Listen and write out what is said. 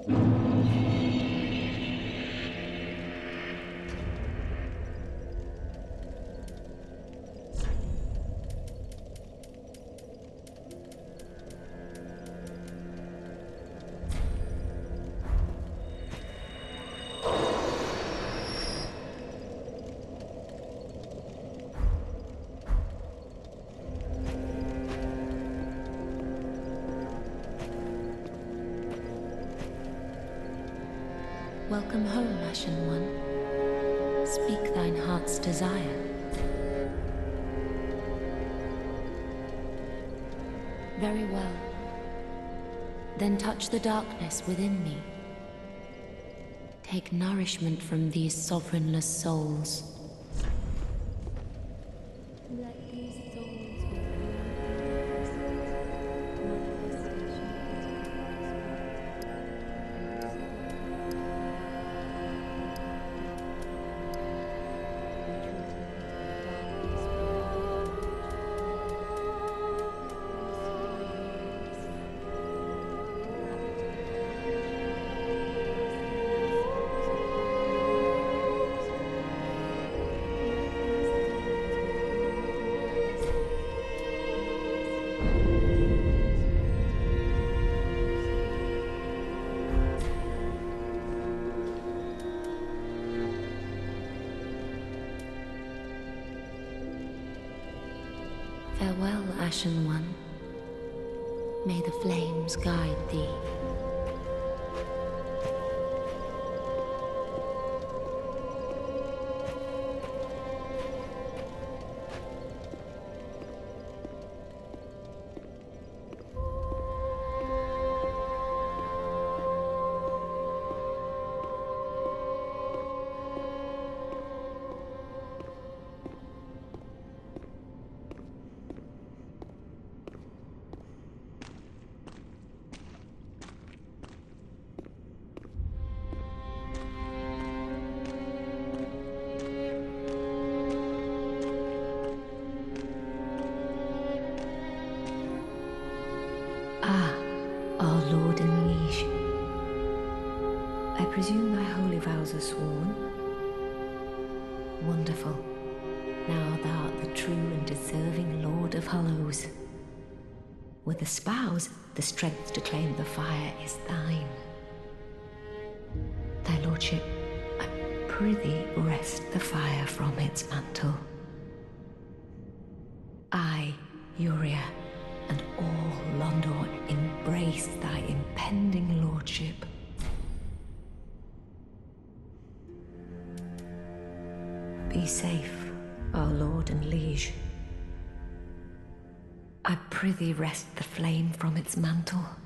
Welcome home, Ashen One. Speak thine heart's desire. Very well. Then touch the darkness within me. Take nourishment from these sovereignless souls. Let these souls be Farewell, Ashen One. May the flames guide thee. Our Lord and Liege, I presume thy holy vows are sworn? Wonderful. Now thou art the true and deserving Lord of Hollows. With the spouse, the strength to claim the fire is thine. Thy lordship, I prithee wrest the fire from its mantle. I, Yuria, and all Londor embrace thy impending lordship. Be safe, our lord and liege. I prithee wrest the flame from its mantle.